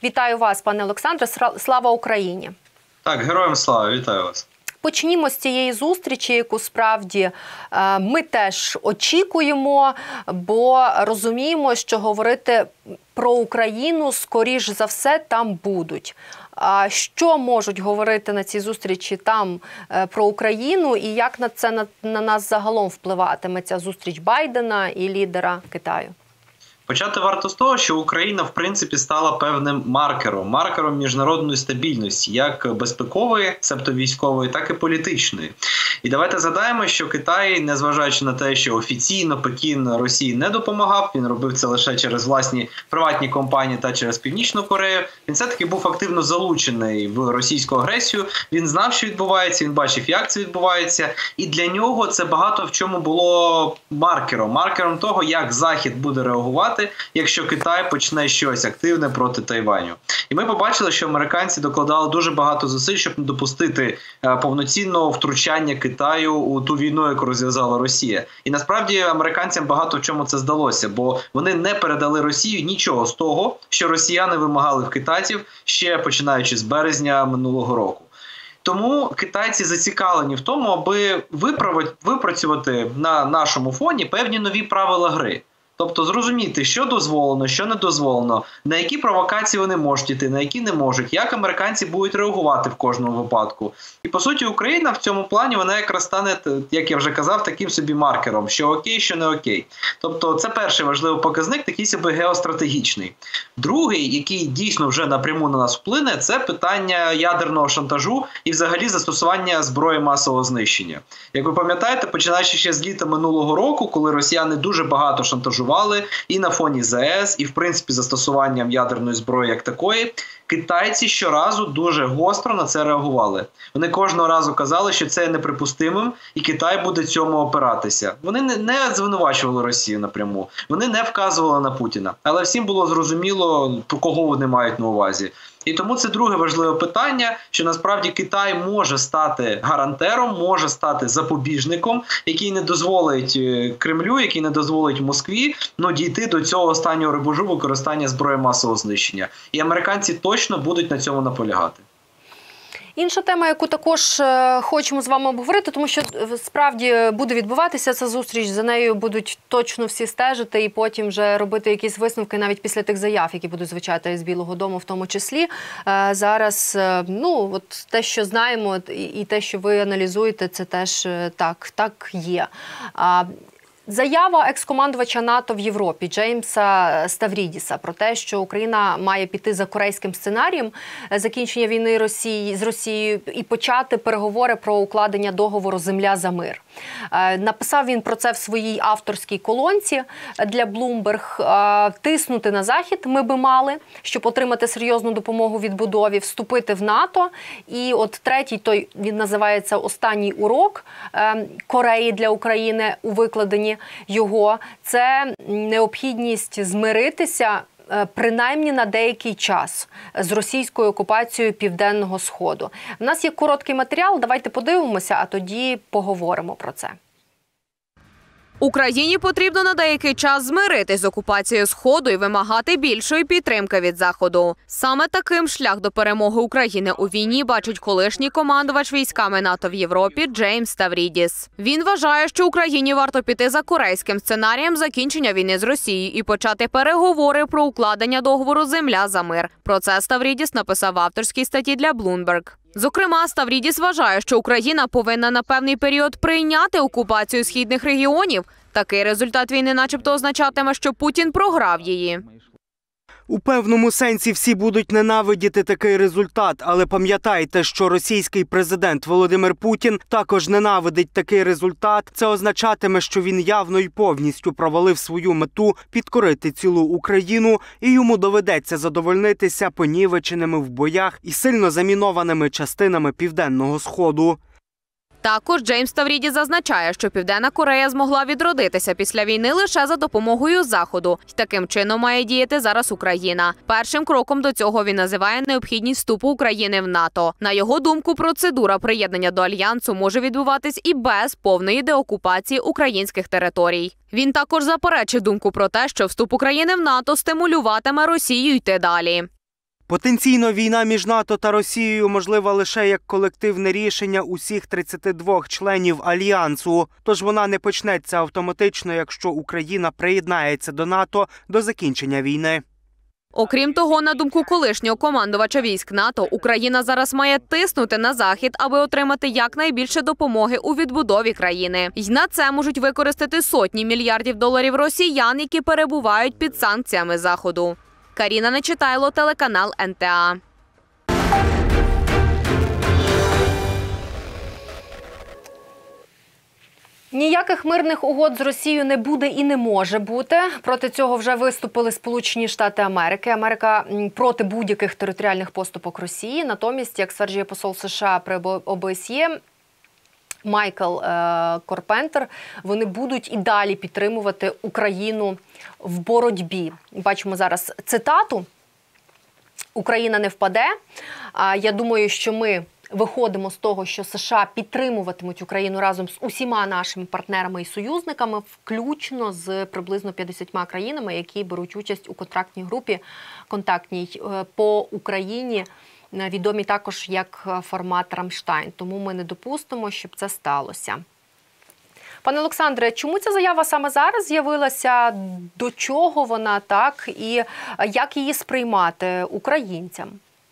Вітаю вас, пане Олександре. Слава Україні! Так, героям слава, вітаю вас. Почнімо з цієї зустрічі, яку справді ми теж очікуємо, бо розуміємо, що говорити про Україну, скоріш за все, там будуть. А що можуть говорити на цій зустрічі там про Україну і як на це на нас загалом впливатиме ця зустріч Байдена і лідера Китаю? Почати варто з того, що Україна, в принципі, стала певним маркером міжнародної стабільності, як безпекової, себто військової, так і політичної. І давайте згадаємо, що Китай, незважаючи на те, що офіційно Пекін Росії не допомагав, він робив це лише через власні приватні компанії та через Північну Корею, він все-таки був активно залучений в російську агресію, він знав, що відбувається, він бачив, як це відбувається, і для нього це багато в чому було маркером того, як Захід буде реагувати, якщо Китай почне щось активне проти Тайваню. І ми побачили, що американці докладали дуже багато зусиль, щоб не допустити повноцінного втручання Китаю у ту війну, яку розв'язала Росія. І насправді американцям багато в чому це здалося, бо вони не передали Росію нічого з того, що росіяни вимагали в китайців ще починаючи з березня минулого року. Тому китайці зацікавлені в тому, аби випрацювати на нашому фоні певні нові правила гри. Тобто зрозуміти, що дозволено, що не дозволено, на які провокації вони можуть йти, на які не можуть, як американці будуть реагувати в кожному випадку. І, по суті, Україна в цьому плані, вона якраз стане, як я вже казав, таким собі маркером, що окей, що не окей. Тобто це перший важливий показник, такий собі геостратегічний. Другий, який дійсно вже напряму на нас вплине, це питання ядерного шантажу і взагалі застосування зброї масового знищення. Як ви пам'ятаєте, починаючи ще з літа минулого року, коли росіяни дуже багато шантажували, і на фоні ЗС, і в принципі застосуванням ядерної зброї як такої, китайці щоразу дуже гостро на це реагували. Вони кожного разу казали, що це неприпустимим, і Китай буде цьому опиратися. Вони не звинувачували Росію напряму, вони не вказували на Путіна, але всім було зрозуміло, про кого вони мають на увазі. І тому це друге важливе питання, що насправді Китай може стати гарантером, може стати запобіжником, який не дозволить Кремлю, який не дозволить Москві дійти до цього останнього рубежу використання зброї масового знищення. І американці точно будуть на цьому наполягати. Інша тема, яку також хочемо з вами обговорити, тому що справді буде відбуватися ця зустріч, за нею будуть точно всі стежити і потім вже робити якісь висновки навіть після тих заяв, які будуть звучати з Білого дому в тому числі. Зараз, от те, що знаємо і те, що ви аналізуєте, це теж так є. Заява екс-командувача НАТО в Європі Джеймса Ставрідіса про те, що Україна має піти за корейським сценарієм закінчення війни з Росією і почати переговори про укладення договору «Земля за мир». Написав він про це в своїй авторській колонці для Bloomberg. Тиснути на Захід ми би мали, щоб отримати серйозну допомогу відбудові, вступити в НАТО. І от третій, він називається «Останній урок Кореї для України» у викладенні його, це необхідність змиритися принаймні на деякий час з російською окупацією Південного Сходу. У нас є короткий матеріал, давайте подивимося, а тоді поговоримо про це. Україні потрібно на деякий час змиритись з окупацією Сходу і вимагати більшої підтримки від Заходу. Саме таким шлях до перемоги України у війні бачить колишній командувач військами НАТО в Європі Джеймс Ставрідіс. Він вважає, що Україні варто піти за корейським сценарієм закінчення війни з Росією і почати переговори про укладення договору «Земля за мир». Про це Ставрідіс написав в авторській статті для Bloomberg. Зокрема, Ставрідіс вважає, що Україна повинна на певний період прийняти окупацію східних регіонів. Такий результат війни начебто означатиме, що Путін програв її. У певному сенсі всі будуть ненавидіти такий результат, але пам'ятайте, що російський президент Володимир Путін також ненавидить такий результат. Це означатиме, що він явно і повністю провалив свою мету підкорити цілу Україну, і йому доведеться задовольнитися понівеченими в боях і сильно замінованими частинами Південного Сходу. Також Джеймс Ставрідіс зазначає, що Південна Корея змогла відродитися після війни лише за допомогою Заходу. І таким чином має діяти зараз Україна. Першим кроком до цього він називає необхідність вступу України в НАТО. На його думку, процедура приєднання до Альянсу може відбуватись і без повної деокупації українських територій. Він також заперечив думку про те, що вступ України в НАТО стимулюватиме Росію йти далі. Потенційно війна між НАТО та Росією можлива лише як колективне рішення усіх 32 членів Альянсу. Тож вона не почнеться автоматично, якщо Україна приєднається до НАТО до закінчення війни. Окрім того, на думку колишнього командувача військ НАТО, Україна зараз має тиснути на Захід, аби отримати якнайбільше допомоги у відбудові країни. І на це можуть використати сотні мільярдів доларів росіян, які перебувають під санкціями Заходу. Каріна Нечитайло, телеканал НТА. Ніяких мирних угод з Росією не буде і не може бути. Проти цього вже виступили Сполучені Штати Америки. Америка проти будь-яких територіальних поступок Росії. Натомість, як стверджує посол США при ОБСЄ Майкл Карпентер, вони будуть і далі підтримувати Україну в боротьбі. Бачимо зараз цитату. «Україна не впаде. Я думаю, що ми виходимо з того, що США підтримуватимуть Україну разом з усіма нашими партнерами і союзниками, включно з приблизно 50 країнами, які беруть участь у контрактній групі контактній по Україні, відомі також як формат «Рамштайн». Тому ми не допустимо, щоб це сталося. Пане Олександре, чому ця заява саме зараз з'явилася? До чого вона, так? І як її сприймати українцям?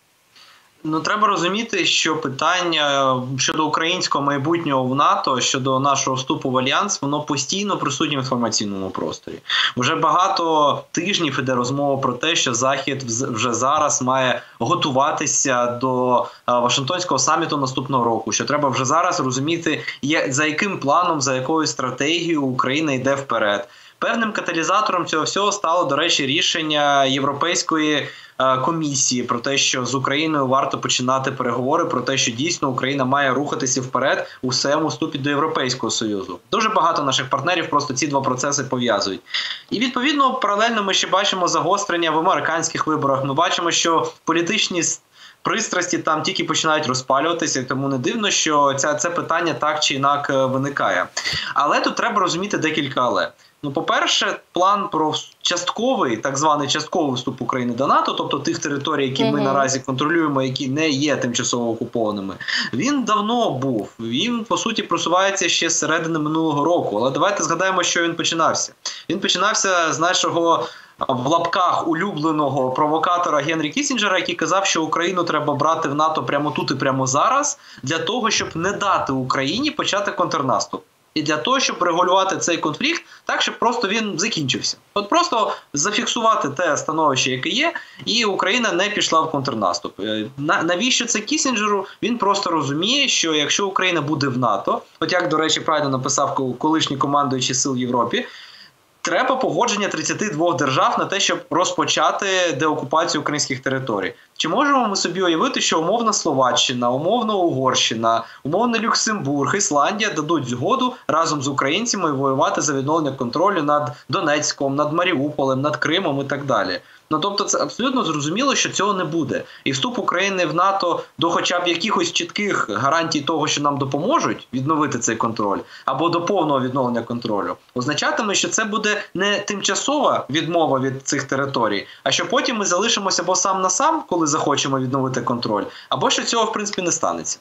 Треба розуміти, що питання щодо українського майбутнього в НАТО, щодо нашого вступу в Альянс, воно постійно присутнє в інформаційному просторі. Вже багато тижнів іде розмова про те, що Захід вже зараз має готуватися до Вашингтонського саміту наступного року, що треба вже зараз розуміти, за яким планом, за якою стратегією Україна йде вперед. Певним каталізатором цього всього стало, до речі, рішення Європейської комісії про те, що з Україною варто починати переговори, про те, що дійсно Україна має рухатися вперед у своєму вступі до Європейського Союзу. Дуже багато наших партнерів просто ці два процеси пов'язують. І відповідно, паралельно ми ще бачимо загострення в американських виборах. Ми бачимо, що політичні пристрасті там тільки починають розпалюватися, тому не дивно, що це питання так чи інак виникає. Але тут треба розуміти декілька «але». По-перше, план про частковий, так званий частковий вступ України до НАТО, тобто тих територій, які ми наразі контролюємо, які не є тимчасово окупованими, він давно був. Він, по суті, просувається ще з середини минулого року. Але давайте згадаємо, що він починався. Він починався з нашого, в лапках, улюбленого провокатора Генрі Кіссінджера, який казав, що Україну треба брати в НАТО прямо тут і прямо зараз, для того, щоб не дати Україні почати контрнаступ. І для того, щоб регулювати цей конфлікт так, щоб просто він закінчився. От просто зафіксувати те становище, яке є, і Україна не пішла в контрнаступ. Навіщо це Кіссінджеру? Він просто розуміє, що якщо Україна буде в НАТО, от як, до речі, правильно написав колишній командуючий сил в Європі, треба погодження 32 держав на те, щоб розпочати деокупацію українських територій. Чи можемо ми собі уявити, що умовна Словаччина, умовна Угорщина, умовний Люксембург, Ісландія дадуть згоду разом з українцями воювати за відновлення контролю над Донецьком, над Маріуполем, над Кримом і так далі? Тобто це абсолютно зрозуміло, що цього не буде. І вступ України в НАТО до хоча б якихось чітких гарантій того, що нам допоможуть відновити цей контроль, або до повного відновлення контролю, означатиме, що це буде не тимчасова відмова від цих територій, а що потім ми залишимося або сам на сам, коли захочемо відновити контроль, або що цього, в принципі, не станеться.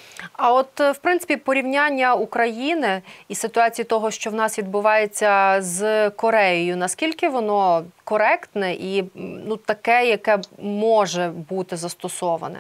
А от, в принципі, порівняння України і ситуації того, що в нас відбувається з Кореєю, наскільки воно коректне і таке, яке може бути застосоване?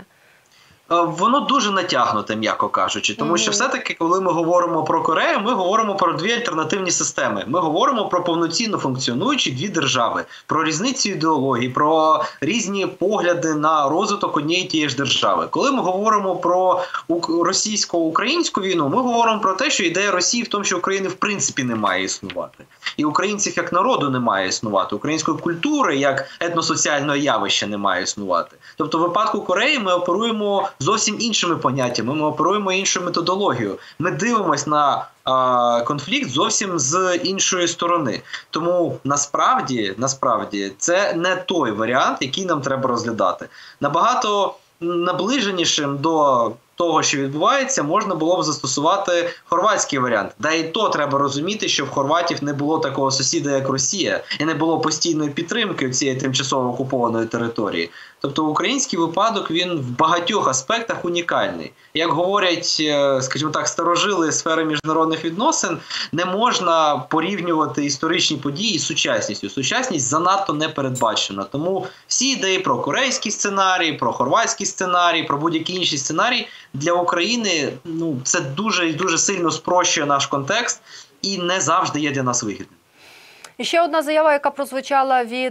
Воно дуже натягнуте, м'яко кажучи, тому що все-таки, коли ми говоримо про Корею, ми говоримо про дві альтернативні системи. Ми говоримо про повноцінно функціонуючі дві держави, про різницю ідеології, про різні погляди на розвиток однієї тієї ж держави. Коли ми говоримо про російсько-українську війну, ми говоримо про те, що ідея Росії в тому, що України в принципі не має існувати. І українців як народу не має існувати, української культури як етносоціального явища не має існувати. Тобто в випадку Кореї ми оперуємо зовсім іншими поняттями, ми оперуємо іншою методологією. Ми дивимося на конфлікт зовсім з іншої сторони. Тому насправді це не той варіант, який нам треба розглядати. Набагато наближенішим до того, що відбувається, можна було б застосувати хорватський варіант. Да і то треба розуміти, що в хорватів не було такого сусіда, як Росія, і не було постійної підтримки цієї тимчасово окупованої території. Тобто український випадок, він в багатьох аспектах унікальний. Як говорять, скажімо так, старожили сфери міжнародних відносин, не можна порівнювати історичні події з сучасністю. Сучасність занадто непередбачена. Тому всі ідеї про корейський сценарій, про хорватський сценарій, про будь-який інший сценарій для України, це дуже і дуже сильно спрощує наш контекст і не завжди є для нас вигідним. І ще одна заява, яка прозвучала від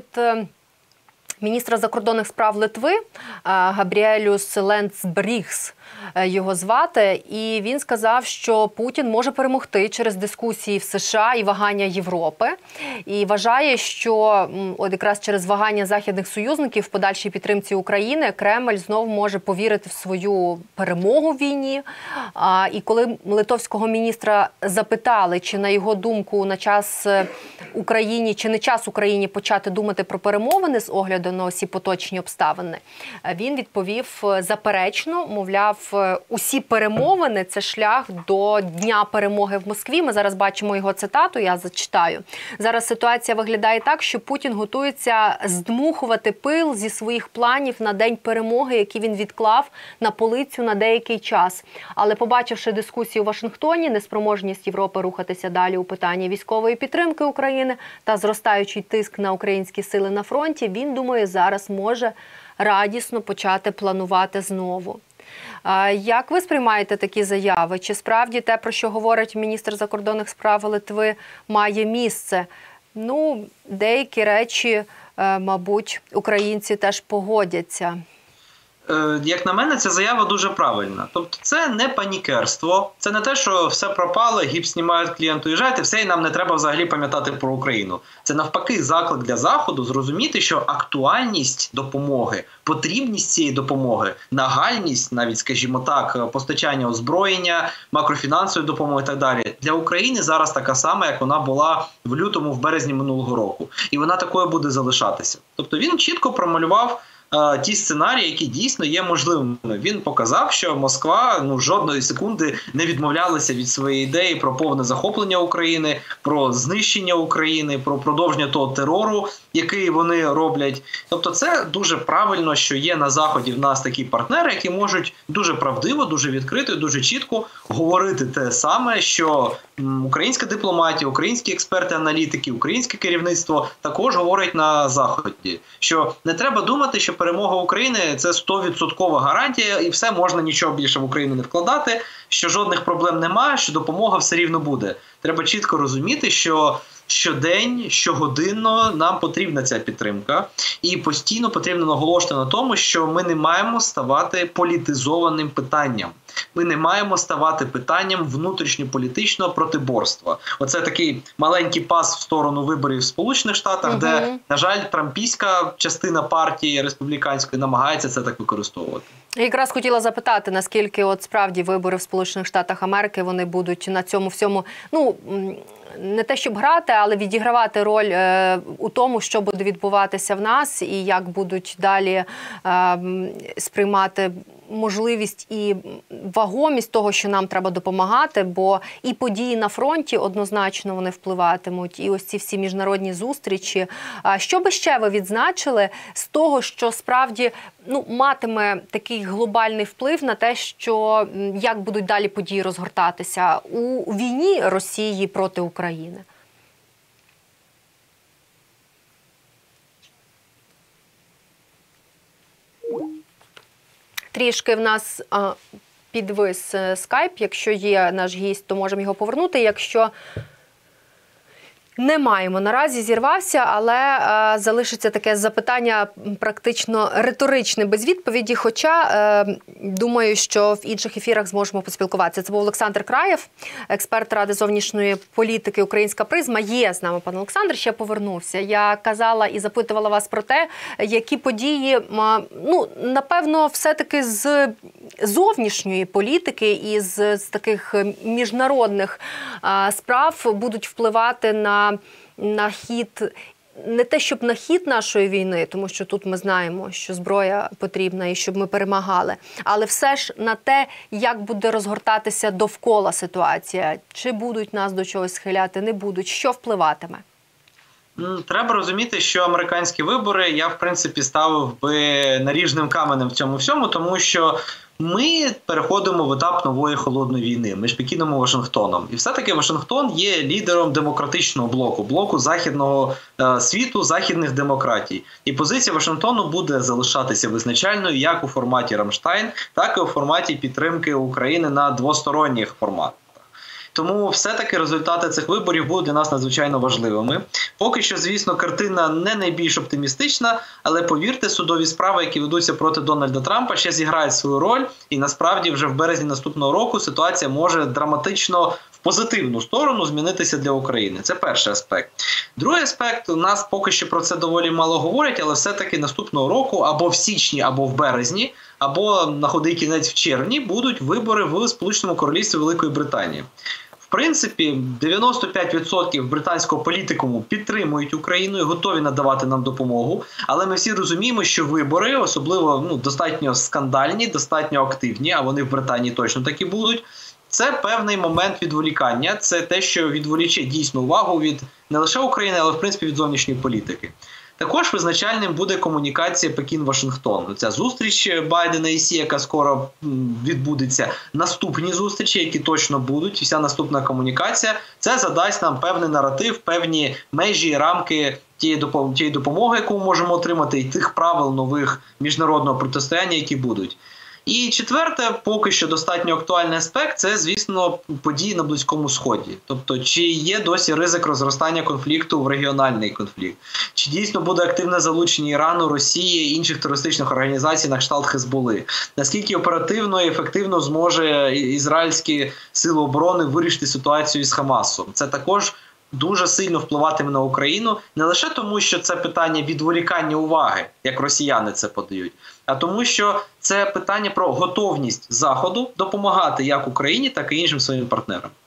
міністра закордонних справ Литви Габріелюс Лендсбрігс його звати, і він сказав, що Путін може перемогти через дискусії в США і вагання Європи. І вважає, що от якраз через вагання західних союзників в подальшій підтримці України Кремль знову може повірити в свою перемогу в війні. І коли литовського міністра запитали, чи на його думку на час Україні, чи не час Україні почати думати про перемовини з огляду на усі поточні обставини, він відповів заперечно, мовляв, усі перемовини – це шлях до Дня перемоги в Москві. Ми зараз бачимо його цитату, я зачитаю. Зараз ситуація виглядає так, що Путін готується здмухувати пил зі своїх планів на День перемоги, які він відклав на полицю на деякий час. Але побачивши дискусію у Вашингтоні, неспроможність Європи рухатися далі у питанні військової підтримки України та зростаючий тиск на українські сили на фронті, він, думаю, зараз може радісно почати планувати знову. Як ви сприймаєте такі заяви? Чи справді те, про що говорить міністр закордонних справ Литви, має місце? Деякі речі, мабуть, українці теж погодяться. Як на мене, ця заява дуже правильна. Тобто це не панікерство, це не те, що все пропало, гіпс знімають, клієнт уїжджає, все, і нам не треба взагалі пам'ятати про Україну. Це навпаки заклик для Заходу зрозуміти, що актуальність допомоги, потрібність цієї допомоги, нагальність, навіть, скажімо так, постачання озброєння, макрофінансової допомоги і так далі, для України зараз така сама, як вона була в лютому, в березні минулого року. І вона такою буде залишатися. Тобто він чітко промалював ті сценарії, які дійсно є можливими. Він показав, що Москва жодної секунди не відмовлялася від своєї ідеї про повне захоплення України, про знищення України, про продовження того терору, який вони роблять. Тобто це дуже правильно, що є на Заході в нас такі партнери, які можуть дуже правдиво, дуже відкрито, дуже чітко говорити те саме, що українська дипломатія, українські експерти-аналітики, українське керівництво також говорить на Заході, що не треба думати, що перемога України – це 100% гарантія, і все, можна нічого більше в Україну не вкладати, що жодних проблем немає, що допомога все рівно буде. Треба чітко розуміти, що щодень, щогодинно нам потрібна ця підтримка. І постійно потрібно наголошувати на тому, що ми не маємо ставати політизованим питанням. Ми не маємо ставати питанням внутрішньополітичного протиборства. Оце такий маленький пас в сторону виборів в Сполучених Штатах, де, на жаль, трампійська частина партії республіканської намагається це так використовувати. Я якраз хотіла запитати, наскільки от справді вибори в Сполучених Штатах Америки, вони будуть на цьому всьому, не те щоб грати, але відігравати роль у тому, що буде відбуватися в нас і як будуть далі сприймати можливість і вагомість того, що нам треба допомагати, бо і події на фронті однозначно вони впливатимуть, і ось ці всі міжнародні зустрічі. Що би ще ви відзначили з того, що справді матиме такий глобальний вплив на те, що як будуть далі події розгортатися у війні Росії проти України? Трішки в нас підвис скайп. Якщо є наш гість, то можемо його повернути. Якщо не маємо, наразі зірвався, але залишиться таке запитання практично риторичне, без відповіді, хоча думаю, що в інших ефірах зможемо поспілкуватися. Це був Олександр Краєв, експерт Ради зовнішньої політики «Українська призма». Є з нами пан Олександр, ще повернувся. Я казала і запитувала вас про те, які події, напевно, все-таки з зовнішньої політики і з таких міжнародних справ будуть впливати на хід, не те, щоб на хід нашої війни, тому що тут ми знаємо, що зброя потрібна і щоб ми перемагали, але все ж на те, як буде розгортатися довкола ситуація, чи будуть нас до чогось схиляти, не будуть, що впливатиме? Треба розуміти, що американські вибори я, в принципі, ставив би наріжним каменем в цьому всьому, тому що ми переходимо в етап нової холодної війни між Пекіном і Вашингтоном. І все-таки Вашингтон є лідером демократичного блоку західного світу, західних демократій. І позиція Вашингтону буде залишатися визначальною як у форматі Рамштайн, так і у форматі підтримки України на двосторонніх форматах. Тому все-таки результати цих виборів будуть для нас надзвичайно важливими. Поки що, звісно, картина не найбільш оптимістична, але повірте, судові справи, які ведуться проти Дональда Трампа, ще зіграють свою роль. І насправді вже в березні наступного року ситуація може драматично в позитивну сторону змінитися для України. Це перший аспект. Другий аспект, у нас поки що про це доволі мало говорять, але все-таки наступного року або в січні, або в березні, або на худий кінець в червні будуть вибори в Сполученому Королівстві Великої Британії. В принципі, 95% британського політикуму підтримують Україну і готові надавати нам допомогу. Але ми всі розуміємо, що вибори, особливо достатньо скандальні, достатньо активні, а вони в Британії точно такі будуть, це певний момент відволікання. Це те, що відволіче дійсно увагу від не лише України, але в принципі від зовнішньої політики. Також визначальним буде комунікація Пекін-Вашингтон. Ця зустріч Байдена і Сі, яка скоро відбудеться, наступні зустрічі, які точно будуть, вся наступна комунікація, це задасть нам певний наратив, певні межі, рамки тієї допомоги, яку ми можемо отримати, і тих правил нових міжнародного протистояння, які будуть. І четверте, поки що достатньо актуальний аспект, це, звісно, події на Близькому Сході. Тобто, чи є досі ризик розростання конфлікту в регіональний конфлікт? Чи дійсно буде активне залучення Ірану, Росії і інших терористичних організацій на кшталт Хезболи? Наскільки оперативно і ефективно зможе ізраїльські сили оборони вирішити ситуацію із Хамасом? Це також дуже сильно впливатиме на Україну, не лише тому, що це питання відволікання уваги, як росіяни це подають, а тому, що це питання про готовність Заходу допомагати як Україні, так і іншим своїм партнерам.